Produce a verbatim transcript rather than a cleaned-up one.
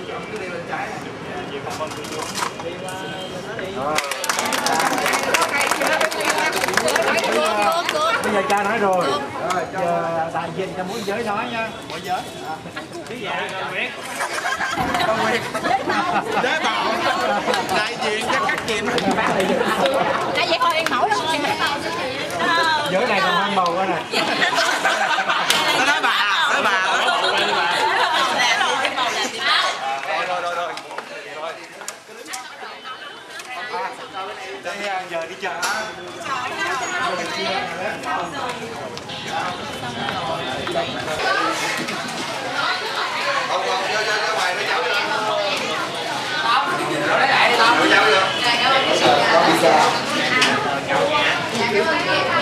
Bây giờ cha nói rồi, giờ đại diện cho mỗi giới nói nha. Mỗi giới. Cái gì vậy? Nguyễn. Nguyễn. Đế bảo. Đại diện cho các chị. Đại diện còn yên mẫu lắm. Giới này còn mang bầu quá nè. Nó nói bà, nói bà. Rồi rồi rồi. Đây giờ đi chợ. Không, không, cho cho cho mày với cháu đi. Nó lấy lại đi tao. Với cháu đi. Dạ, cảm ơn chị. Dạ, cảm ơn chị.